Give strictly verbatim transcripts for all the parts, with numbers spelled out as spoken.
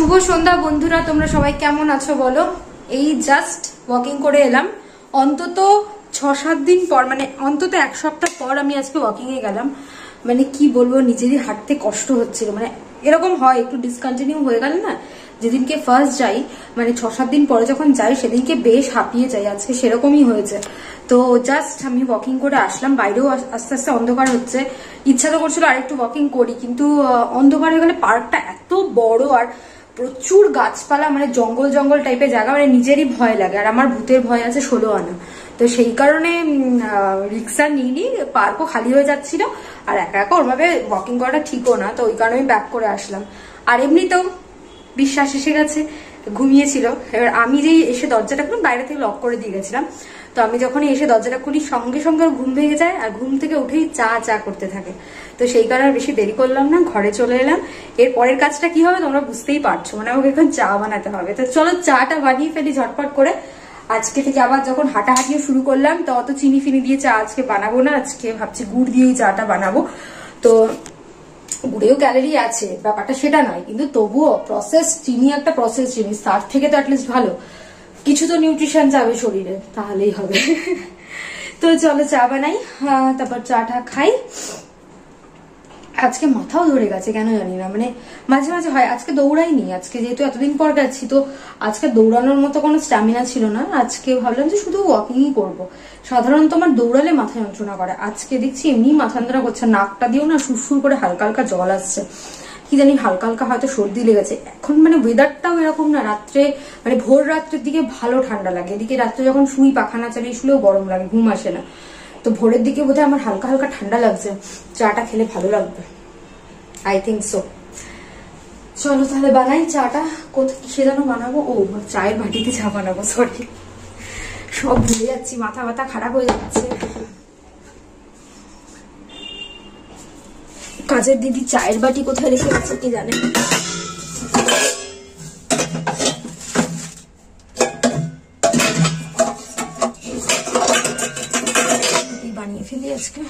শুভ সন্ধ্যা বন্ধুরা, তোমরা সবাই কেমন আছো বলো। এই জাস্ট ওয়াকিং করে এলাম। অন্তত ছ সাত দিন পর, মানে অন্তত এক সপ্তাহ পর আমি আজকে ওয়াকিং এ গেলাম। মানে কি বলবো, নিজেরই হাঁটতে কষ্ট হচ্ছিল। মানে এরকম হয়, একটু ডিসকন্টিনিউ হয়ে গেল না। যেদিনকে ফার্স্ট যাই, মানে ছ সাত দিন পরে যখন যাই, সেদিনকে বেশ হাঁপিয়ে যাই। আজকে সেরকমই হয়েছে। তো জাস্ট আমি ওয়াকিং করে আসলাম। বাইরেও আস্তে আস্তে অন্ধকার হচ্ছে। ইচ্ছা তো করছিল আরেকটু ওয়াকিং করি, কিন্তু অন্ধকার হয়ে গেলে পার্কটা এত বড় আর প্রচুর গাছপালা, মানে জঙ্গল জঙ্গল টাইপের জায়গা, মানে নিজেরই ভয় লাগে। আর আমার ভূতের ভয় আছে ষোলো আনা। তো সেই কারণে রিক্সা নিইনি। পার্কও খালি হয়ে যাচ্ছিল, আর একা একা ওরভাবে ওয়াকিং করাটা ঠিকও না। তো ওই কারণে আমি ব্যাক করে আসলাম। আর এমনিতেও বিশ্বাস এসে গেছে, ঘুমিয়েছিল। এবার আমি যেই এসে দরজাটা খুলে বাইরে থেকে লক করে দিয়ে গেছিলাম, তো আমি যখনই এসে দরজাটা খুলি সঙ্গে সঙ্গে ঘুম ভেঙে যায়, আর ঘুম থেকে উঠেই চা চা করতে থাকে। তো সেই কারণে বেশি দেরি করলাম না, ঘরে চলে এলাম। এর পরের কাজটা কি হবে তোমরা বুঝতেই পারছো, মানে আমাকে এখন চা বানাতে হবে। তো চলো চাটা বানিয়ে ফেলি ঝটপট করে। আজকে থেকে আবার যখন হাঁটাহাঁটিও শুরু করলাম, তো অত চিনি ফিনি দিয়ে চা আজকে বানাবো না। আজকে ভাবছি গুড় দিয়েই চাটা বানাবো। তো গুড়েও ক্যালোরি আছে, ব্যাপারটা সেটা নয়, কিন্তু তবুও প্রসেস চিনি একটা প্রসেস জিনিস, তার থেকে তো অ্যাটলিস্ট ভালো কিছু তো নিউট্রিশন যাবে শরীরে, তাহলেই হবে। তো চলো চা বানাই, তারপর চাটা খাই। আজকে মাথাও ধরে গেছে কেন জানি না, মানে মাঝে মাঝে হয়। আজকে দৌড়াইনি, আজকে যেহেতু এতদিন পর গেছি, তো আজকে দৌড়ানোর মতো কোনো স্ট্যামিনা ছিল না। আজকে ভাবলাম যে শুধু ওয়াকিংই করবো। সাধারণত আমার দৌড়ালে মাথা যন্ত্রণা করে, আজকে দেখছি এমনি মাথা যন্ত্রণা করছে। নাকটা দিয়েও না সুরসুর করে হালকা হালকা জল আসছে, কি জানি হালকা হালকা হয়তো সর্দি লেগেছে। এখন মানে ওয়েদারটাও এরকম না, রাত্রে মানে ভোর রাত্রের দিকে ভালো ঠান্ডা লাগে, এদিকে রাত্রে যখন শুই পাখানা চালিয়ে শুলেও গরম লাগে, ঘুম আসে না। তো ভোরের দিকে বোধহয় আমার হালকা হালকা ঠান্ডা লাগছে, চাটা খেলে ভালো লাগবে, আই থিঙ্ক সো। চলো তাহলে বানাই চাটা। কোথায় কিসে যেন বানাবো, ও চায়ের বাটিতে চা বানাবো, সরি সব ভুলে যাচ্ছি, মাথা ব্যথা খারাপ হয়ে যাচ্ছে। কাজের দিদি চায়ের বাটি কোথায় রেখে গেছে কি জানে। বানিয়ে ফেলি আজকে।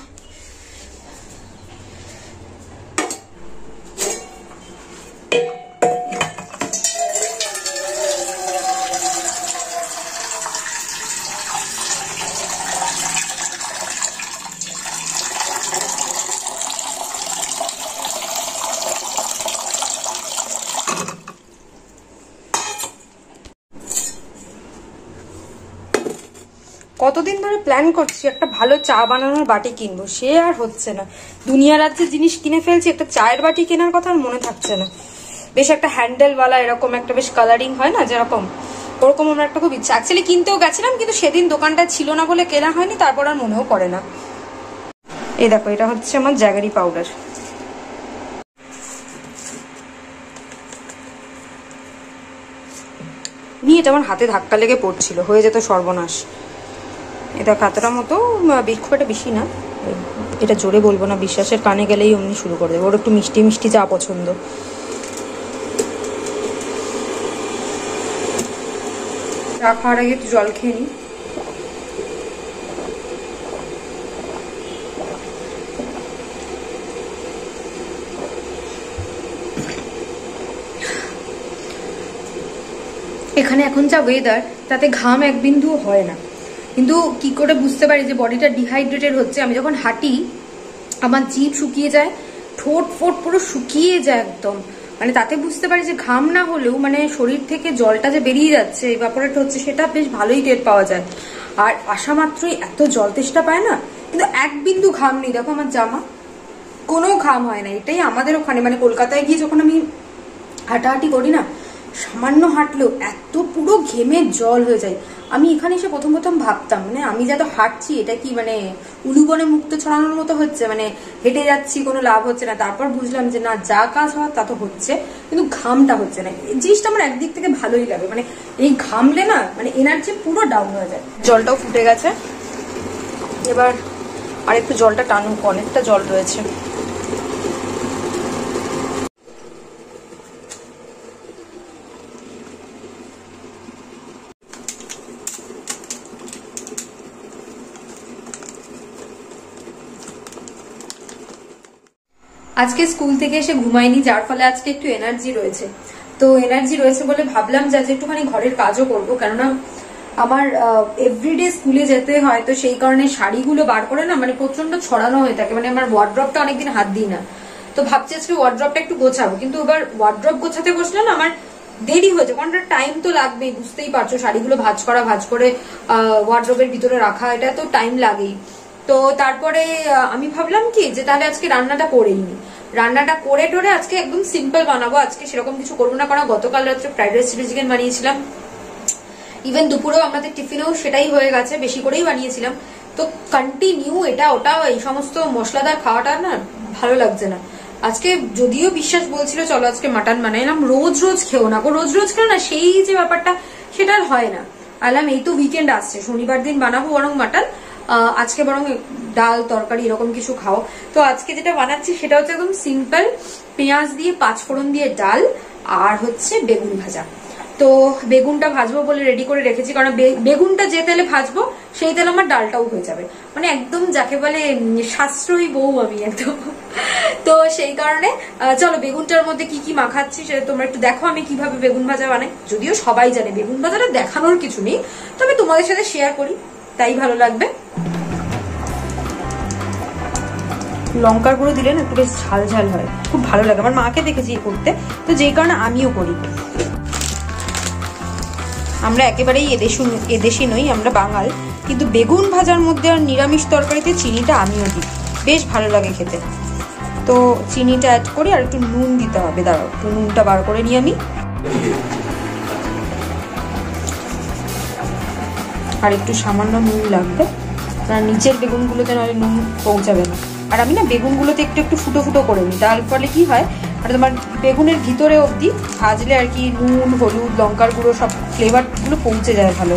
কতদিন ধরে প্ল্যান করছি একটা ভালো চা বানানোর বাটি কিনবো, সে আর হচ্ছে না। দুনিয়া রাজ্যে জিনিস কিনে ফেলছি, একটা চায়ের বাটি কেনার কথা আর মনে থাকছে না। বেশ একটা হ্যান্ডেলওয়ালা, এরকম একটা বেশ কালারিং হয় না যেরকম, ওরকম আমার একটা খুব ইচ্ছা। অ্যাকচুয়ালি কিনতেও গেছিলাম, কিন্তু সেদিন দোকানটা ছিল না বলে কেনা হয়নি, তারপর আর মনেও পড়ে না। এই দেখো, এটা হচ্ছে আমার জ্যাগারি পাউডার। নিয়ে এটা আমার হাতে ধাক্কা লেগে পড়ছিল, হয়ে যেত সর্বনাশ। এটা কাতরা মতো, খুব একটা বেশি না। এটা জোরে বলবো না, বিশ্বাসের কানে গেলেই অমনি শুরু করে দেবো। ওর একটু মিষ্টি মিষ্টি চা পছন্দ। চা খাওয়ার আগে একটু জল খেয়ে নিই। এখানে এখন যা ওয়েদার, তাতে ঘাম এক বিন্দুও হয় না, কিন্তু কি করে বুঝতে পারি যে বডিটা ডিহাইড্রেটেড হচ্ছে? আমি যখন হাঁটি আমার জিভ শুকিয়ে যায়, ঠোঁট ফোট পুরো শুকিয়ে যায় একদম। মানে তাতে বুঝতে পারি যে ঘাম না হলেও মানে শরীর থেকে জলটা যে বেরিয়ে যাচ্ছে, ইভাপোরেট হচ্ছে, সেটা বেশ ভালোই টের পাওয়া যায়। আর আসা মাত্রই এত জল তেষ্টা পায় না, কিন্তু এক বিন্দু ঘাম নেই। দেখো আমার জামা, কোনো ঘাম হয় না। এটাই আমাদের ওখানে, মানে কলকাতায় গিয়ে যখন আমি হাঁটাহাঁটি করি না, সামান্য হাঁটলেও এত পুরো ঘেমে জল হয়ে যায়। আমি এখানে এসে প্রথম প্রথম ভাবতাম, মানে আমি যত হাঁটছি এটা কি মানে উলুবনে মুক্ত ছড়ানোর মতো হচ্ছে, মানে হেঁটে যাচ্ছি কোনো লাভ হচ্ছে না। তারপর বুঝলাম যে না, যা কাজ হওয়ার তা তো হচ্ছে, কিন্তু ঘামটা হচ্ছে না। এই জিনিসটা আমার একদিক থেকে ভালোই লাগে, মানে এই ঘামলে না মানে এনার্জি পুরো ডাউন হয়ে যায়। জলটাও ফুটে গেছে, এবার আর একটু জলটা টানুক, অনেকটা জল রয়েছে। আজকে স্কুল থেকে এসে ঘুমাইনি, যার ফলে আজকে একটু এনার্জি রয়েছে। তো এনার্জি রয়েছে বলে ভাবলাম যে আজ একটুখানি ঘরের কাজও করবো, কেননা আমার এভরিডে স্কুলে যেতে হয়, তো সেই কারণে শাড়িগুলো বার করে না মানে প্রচন্ড ছড়ানো হয়ে থাকে, মানে আমার ওয়ার্ড্রপটা অনেকদিন হাত দিই না। তো ভাবছি আজকে ওয়ার্ড্রপটা একটু গোছাবো, কিন্তু এবার ওয়ার্ড্রপ গোছাতে বসলে না আমার দেরি হয়েছে, কারণ টাইম তো লাগবেই, বুঝতেই পারছো শাড়িগুলো ভাঁজ করা, ভাঁজ করে ওয়ার্ড্রপের ভিতরে রাখা, এটা তো টাইম লাগেই। তো তারপরে আমি ভাবলাম কি যে তাহলে আজকে রান্নাটা করেই নি, রান্নাটা করে টোরে আজকে একদম সিম্পল বানাবো, আজকে সেরকম কিছু করবো না, কারণ গতকাল রাত্রে ফ্রাইড রাইস চিলি চিকেন বানিয়েছিলাম, ইভেন দুপুরেও আমাদের টিফিনেও সেটাই হয়ে গেছে, বেশি করেই বানিয়েছিলাম। তো কন্টিনিউ এটা ওটা এই সমস্ত মশলাদার খাওয়াটা না ভালো লাগছে না। আজকে যদিও বিশ্বাস বলছিল চলো আজকে মাটন বানাইলাম, রোজ রোজ খেও না, রোজ রোজ খেও না সেই যে ব্যাপারটা সেটা আর হয় না। আলাম এই তো উইকেন্ড আসছে, শনিবার দিন বানাবো বরং মাটন, আজকে বরং ডাল তরকারি এরকম কিছু খাও। তো আজকে যেটা বানাচ্ছি সেটা হচ্ছে একদম সিম্পল, পেঁয়াজ দিয়ে পাঁচফোড়ন দিয়ে ডাল আর হচ্ছে বেগুন ভাজা। তো বেগুনটা ভাজবো বলে রেডি করে রেখেছি, কারণ বেগুনটা যে তেলে ভাজবো সেই তেলে আমার ডালটাও হয়ে যাবে, মানে একদম যাকে বলে সাশ্রয়ী বউ আমি একদম। তো সেই কারণে চলো বেগুনটার মধ্যে কি কি মাখাচ্ছি সেটা তোমরা একটু দেখো আমি কিভাবে বেগুন ভাজা বানাই। যদিও সবাই জানে বেগুন ভাজাটা দেখানোর কিছু নেই, তবে তোমাদের সাথে শেয়ার করি তাই ভালো লাগবে। লঙ্কার গুঁড়ো দিলে না একটু বেশ ঝাল ঝাল হয়, খুব ভালো লাগে, আমার মাকে দেখেছি করতে, তো যেই কারণে আমিও করি। আমরা একেবারেই এদেশি এদেশি নই, আমরা বাঙাল, কিন্তু বেগুন ভাজার মধ্যে আর নিরামিষ তরকারিতে চিনিটা আমিও দিই, বেশ ভালো লাগে খেতে। তো চিনিটা অ্যাড করি আর একটু নুন দিতে হবে, দাঁড়াও একটু নুনটা বার করে নিই আমি, আর একটু সামান্য নুন লাগবে, কারণ নিচের বেগুনগুলোতে নাহলে নুন পৌঁছাবে না। আর আমি না বেগুনগুলোতে একটু একটু ফুটো ফুটো করে নিই, তার ফলে কি হয় আর তোমার বেগুনের ভিতরে অবধি ভাজলে আর কি নুন হলুদ লঙ্কার গুঁড়ো সব ফ্লেভারগুলো পৌঁছে যায় ভালো।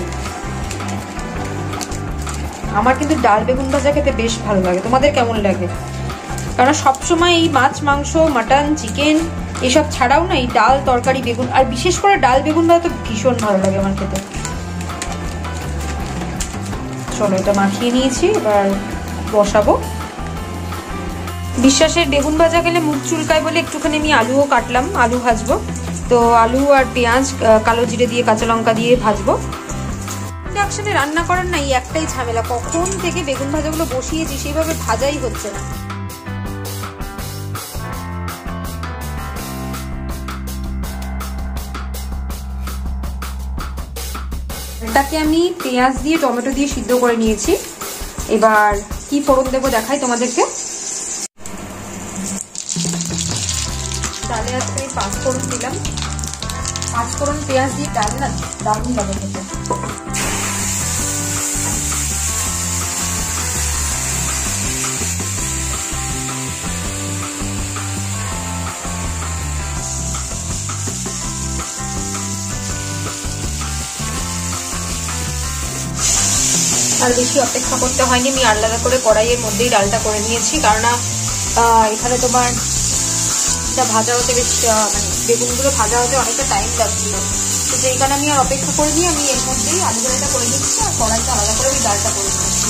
আমার কিন্তু ডাল বেগুন ভাজা খেতে বেশ ভালো লাগে, তোমাদের কেমন লাগে? কারণ সবসময় এই মাছ মাংস মাটন চিকেন এসব ছাড়াও না এই ডাল তরকারি বেগুন, আর বিশেষ করে ডাল বেগুন ভাজা তো ভীষণ ভালো লাগে আমার খেতে। চলো এটা মাখিয়ে নিয়েছি, এবার বসাবো। বিশ্বাসের বেগুন ভাজা খেলে মুখ চুলকায় বলে একটুখানি আমি আলুও কাটলাম, আলু ভাজবো। তো আলু আর পেঁয়াজ কালো জিরে দিয়ে কাঁচা লঙ্কা দিয়ে ভাজবো। ইন্ডাকশনে রান্না করার না এই একটাই ঝামেলা, কখন থেকে বেগুন ভাজাগুলো বসিয়েছি সেইভাবে ভাজাই হচ্ছে না। এটাকে আমি পেঁয়াজ দিয়ে টমেটো দিয়ে সিদ্ধ করে নিয়েছি, এবার কি ফোড়ন দেবো দেখাই তোমাদেরকে। ডালে আজকে আমি পাঁচ ফোড়ন দিলাম, পাঁচ ফোড়ন পেঁয়াজ দিয়ে ডাল না দারুণ লাগে খেতে। আর বেশি অপেক্ষা করতে হয়নি, আমি আলাদা করে কড়াইয়ের মধ্যেই ডালটা করে নিয়েছি, কারণ এখানে তোমার এটা ভাজা হতে বেশ মানে বেগুনগুলো ভাজা হতে অনেকটা টাইম লাগছিল, তো যেই কারণে আমি আর অপেক্ষা করিনি, আমি এর মধ্যেই আলু ডালটা করে নিচ্ছি আর কড়াইটা আলাদা করে আমি ডালটা করে নিচ্ছি।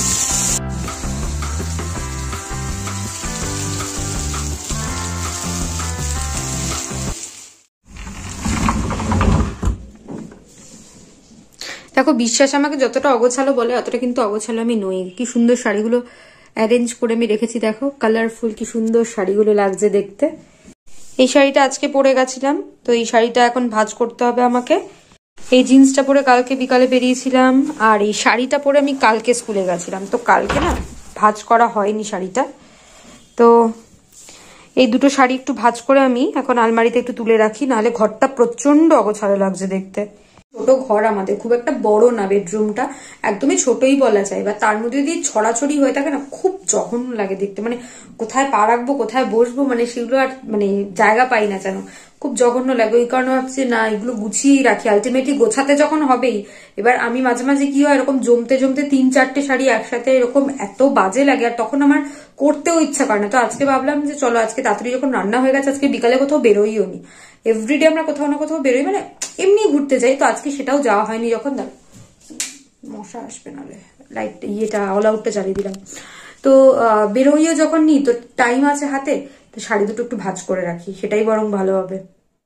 দেখো বিশ্বাস আমাকে যতটা অগোছালো বলে অতটা কিন্তু অগোছালো আমি নই। কি সুন্দর শাড়িগুলো অ্যারেঞ্জ করে আমি রেখেছি, দেখো কালারফুল কি সুন্দর শাড়িগুলো লাগছে দেখতে। এই শাড়িটা আজকে পরে গেছিলাম, তো এই শাড়িটা এখন ভাঁজ করতে হবে আমাকে। এই জিন্সটা পরে কালকে বিকালে বেরিয়েছিলাম, আর এই শাড়িটা পরে আমি কালকে স্কুলে গেছিলাম, তো কালকে না ভাঁজ করা হয়নি শাড়িটা। তো এই দুটো শাড়ি একটু ভাঁজ করে আমি এখন আলমারিতে একটু তুলে রাখি, নাহলে ঘরটা প্রচন্ড অগোছালো লাগছে দেখতে। ছোট ঘর আমাদের, খুব একটা বড় না, বেডরুমটা একদমই ছোটই বলা যায়, বা তার মধ্যে যদি ছড়াছড়ি হয়ে থাকে না খুব জঘন্য লাগে দেখতে, মানে কোথায় পা রাখবো কোথায় বসবো মানে সেগুলো আর মানে জায়গা পাই না যেন, খুব জঘন্য লাগে। ওই কারণে ভাবছি না এগুলো গুছিয়েই রাখি, আলটিমেটলি গোছাতে যখন হবেই। এবার আমি মাঝে মাঝে কি হয় এরকম জমতে জমতে তিন চারটে শাড়ি একসাথে এরকম এত বাজে লাগে, আর তখন আমার করতেও ইচ্ছা করে না। তো আজকে ভাবলাম যে চলো আজকে তাড়াতাড়ি যখন রান্না হয়ে গেছে, আজকে বিকালে কোথাও বেরোইও নি, এভরিডে আমরা কোথাও না কোথাও বেরোই, মানে এমনি ঘুরতে যাই, তো আজকে সেটাও যাওয়া হয়নি। যখন মশা আসবে নাহলে লাইট ইয়েটা অল আউটটা জ্বালিয়ে দিলাম, তো বেরোইও যখন নি তো টাইম আছে হাতে, তো শাড়ি দুটো একটু ভাঁজ করে রাখি, সেটাই বরং ভালো হবে।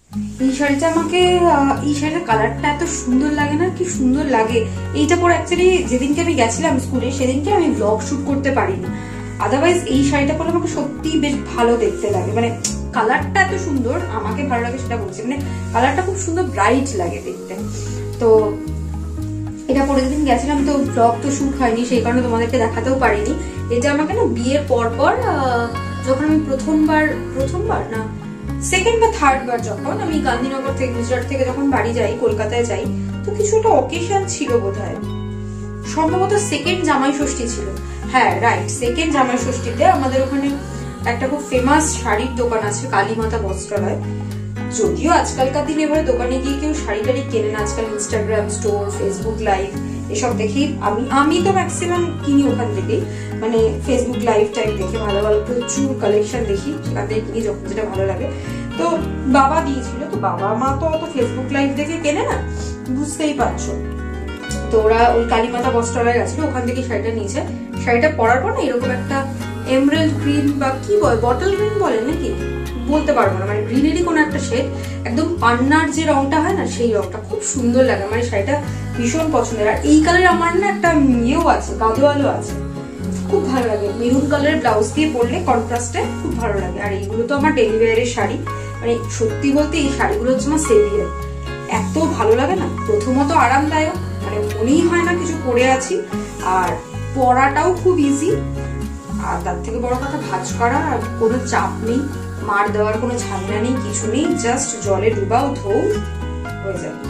এই শাড়িটা আমাকে এই শাড়িটার কালারটা এত সুন্দর লাগে না, কি সুন্দর লাগে। এইটা পরে অ্যাকচুয়ালি যেদিনকে আমি গেছিলাম স্কুলে সেদিনকে আমি ব্লগ শুট করতে পারিনি, আদারওয়াইজ এই শাড়িটা পরে আমাকে সত্যি বেশ ভালো দেখতে লাগে। মানে কালারটা এত সুন্দর, আমাকে ভালো লাগে সেটা বলছি, মানে কালারটা খুব সুন্দর ব্রাইট লাগে দেখতে। তো এটা পরে যেদিন গেছিলাম তো ব্লগ তো শুট হয়নি, সেই কারণে তোমাদেরকে দেখাতেও পারিনি। এটা আমাকে না বিয়ের পর পর যখন আমি প্রথমবার প্রথমবার না সেকেন্ড বা থার্ড বার যখন আমি গান্ধীনগর থেকে গুজরাট থেকে যখন বাড়ি যাই কলকাতায় যাই, তো কিছু একটা অকেশন ছিল বোধহয়, সম্ভবত সেকেন্ড জামাই ষষ্ঠী ছিল। হ্যাঁ রাইট, সেকেন্ড জামাই ষষ্ঠীতে আমাদের ওখানে একটা খুব ফেমাস শাড়ির দোকান আছে কালীমাতা বস্ত্রালয়। যদিও আজকালকার দিনে এবারে দোকানে গিয়ে কেউ শাড়ি টাড়ি কেনে না, আজকাল ইনস্টাগ্রাম স্টোর, ফেসবুক লাইভ এসব দেখি। আমি আমি তো ম্যাক্সিমাম কিনি ওখান থেকেই, মানে ফেসবুক লাইভ টাইপ দেখে ভালো ভালো প্রচুর কালেকশন দেখি, সেখান থেকে কিনি যখন যেটা ভালো লাগে। তো বাবা দিয়েছিল, তো বাবা মা তো অত ফেসবুক লাইভ দেখে কেনে না, বুঝতেই পারছো। তো ওরা ওই কালীমাতা বস্ত্রালয় গেছিল, ওখান থেকে শাড়িটা নিয়েছে। শাড়িটা পরার পর না এরকম একটা এমরাল্ড গ্রিন বা কি বল বটল গ্রিন বলে নাকি বলতে পারবো না, মানে গ্রিনেরই কোনো একটা শেড, একদম পান্নার যে রংটা হয় না সেই রংটা খুব সুন্দর লাগে। মানে শাড়িটা ভীষণ পছন্দের। আর এই কালার আমার না একটা ইয়েও আছে, গাদোয়ালও আছে, খুব ভালো লাগে। মেরুন কালারের ব্লাউজ দিয়ে পরলে কন্ট্রাস্টে খুব ভালো লাগে। আর এইগুলো তো আমার ডেলি ওয়্যারের শাড়ি, মানে সত্যি বলতে এই শাড়িগুলো হচ্ছে আমার সেভিয়ার, এত ভালো লাগে না। প্রথমত আরামদায়ক, মানে মনেই হয় না কিছু পরে আছি, আর পরাটাও খুব ইজি। আর তার থেকে বড় কথা ভাঁজ করা আর কোনো চাপ নেই, মার দেওয়ার কোনো ঝামেলা নেই, কিছু নেই, জাস্ট জলে ডুবাও ধৌ হয়ে যাবে।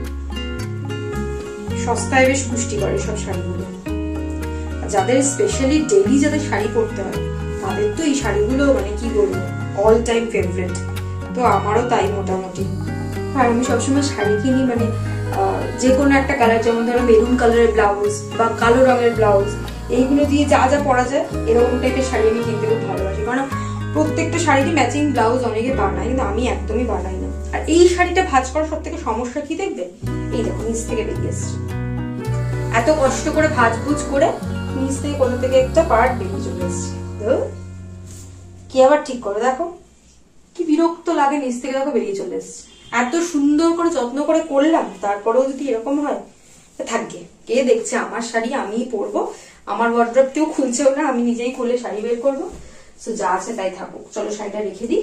সস্তায় বেশ পুষ্টিকর সব শাড়িগুলো। যাদের স্পেশালি ডেইলি যাদের শাড়ি পরতে হয় তাদের তো এই শাড়িগুলো মানে কি বলবো অল টাইম ফেভারিট। তো আমারও তাই মোটামুটি। আর আমি সবসময় শাড়ি কিনি মানে যে কোনো একটা কালার, যেমন ধরো মেরুন কালারের ব্লাউজ বা কালো রঙের ব্লাউজ, এইগুলো দিয়ে যা যা পরা যায় এরকম টাইপের শাড়ি আমি কিনতে খুব ভালোবাসি। কারণ প্রত্যেকটা শাড়িতে ম্যাচিং ব্লাউজ অনেকে বানায়, কিন্তু আমি একদমই বানাই না। আর এই শাড়িটা ভাঁজ করার সব থেকে সমস্যা কি দেখবে, এই দেখো নিচ থেকে বেরিয়ে এসছে, এত কষ্ট করে ভাঁজ ভুজ করে নিচ থেকে কোথা থেকে একটা পার্ট বেরিয়ে চলে এসছে। কি আবার ঠিক করো, দেখো কি বিরক্ত লাগে, নিচ থেকে দেখো বেরিয়ে চলে এসছে। এত সুন্দর করে যত্ন করে করলাম, তারপরেও যদি এরকম হয় থাকবে। কে দেখছে আমার শাড়ি, আমিই পরবো, আমার ওয়ার্ড্রপ কেউ খুলছেও না, আমি নিজেই খুলে শাড়ি বের করবো। তো যা আছে তাই থাকুক, চলো শাড়িটা রেখে দিই।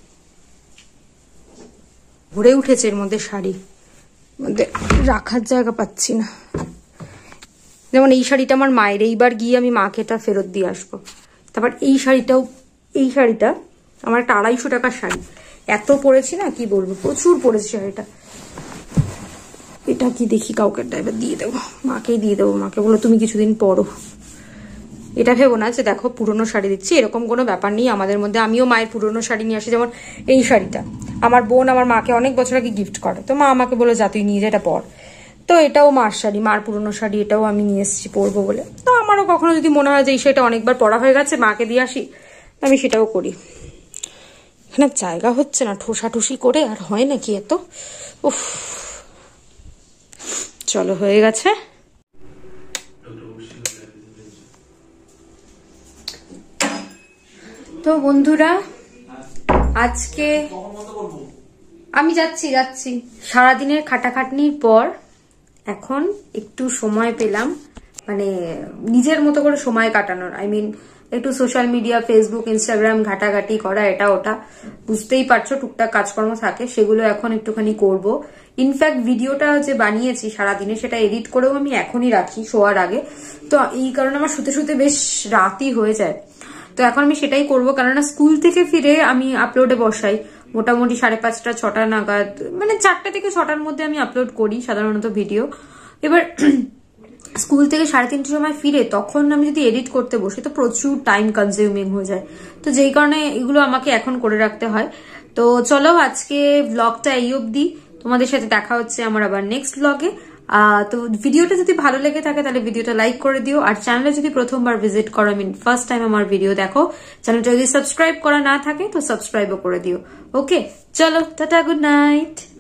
ভরে উঠেছে এর মধ্যে শাড়ি, মধ্যে রাখার জায়গা পাচ্ছি না। যেমন এই শাড়িটা আমার মায়ের, এইবার গিয়ে আমি মাকে এটা ফেরত দিয়ে আসবো। তারপর এই শাড়িটাও, এই শাড়িটা আমার একটা আড়াইশো টাকার শাড়ি, এত পরেছি না কি বলবো, প্রচুর পরেছি শাড়িটা। এটা কি দেখি কাউকে ড্রাইভার দিয়ে দেবো, মাকেই দিয়ে দেবো, মাকে বলো তুমি কিছুদিন পরো। এটা ভেবো না যে দেখো পুরনো শাড়ি দিচ্ছি, এরকম কোনো ব্যাপার নেই আমাদের মধ্যে। আমিও মায়ের পুরনো শাড়ি নিয়ে আসি, যেমন এই শাড়িটা আমার বোন আমার মাকে অনেক বছর আগে গিফট করে, তো মা আমাকে বলে যা তুই নিয়ে যা এটা পর। তো এটাও মার শাড়ি, মার পুরনো শাড়ি, এটাও আমি নিয়ে এসেছি পরবো বলে। তো আমারও কখনো যদি মনে হয় যে এই শাড়িটা অনেকবার পরা হয়ে গেছে মাকে দিয়ে আসি, আমি সেটাও করি। এখানে জায়গা হচ্ছে না, ঠোসাঠুসি করে আর হয় নাকি এত। উফ, চলো হয়ে গেছে। তো বন্ধুরা আজকে আমি যাচ্ছি যাচ্ছি সারাদিনের খাটাখাটনির পর এখন একটু সময় পেলাম, মানে নিজের মতো করে সময় কাটানোর। আই মিন একটু সোশ্যাল মিডিয়া, ফেসবুক, ইনস্টাগ্রাম ঘাটাঘাটি করা, এটা ওটা বুঝতেই পারছো, টুকটাক কাজকর্ম থাকে, সেগুলো এখন একটুখানি করব। ইনফ্যাক্ট ভিডিওটা যে বানিয়েছি সারাদিনে সেটা এডিট করেও আমি এখনই রাখি শোয়ার আগে। তো এই কারণে আমার শুতে শুতে বেশ রাতই হয়ে যায়। তো এখন আমি সেটাই করবো, কেননা স্কুল থেকে ফিরে আমি আপলোডে বসাই মোটামুটি সাড়ে পাঁচটা ছটা নাগাদ, মানে চারটা থেকে ছটার মধ্যে আমি আপলোড করি সাধারণত ভিডিও। এবার স্কুল থেকে সাড়ে তিনটের সময় ফিরে তখন আমি যদি এডিট করতে বসি তো প্রচুর টাইম কনজিউমিং হয়ে যায়। তো যেই কারণে এগুলো আমাকে এখন করে রাখতে হয়। তো চলো আজকে ব্লগটা এই অবধি, তোমাদের সাথে দেখা হচ্ছে আমার আবার নেক্সট ব্লগে। আহ তো ভিডিওটা যদি ভালো লেগে থাকে তাহলে ভিডিওটা লাইক করে দিও, আর চ্যানেলে যদি প্রথমবার ভিজিট করো, আই মিন ফার্স্ট টাইম আমার ভিডিও দেখো, চ্যানেলটা যদি সাবস্ক্রাইব করা না থাকে তো সাবস্ক্রাইবও করে দিও। ওকে চলো টাটা, গুড নাইট।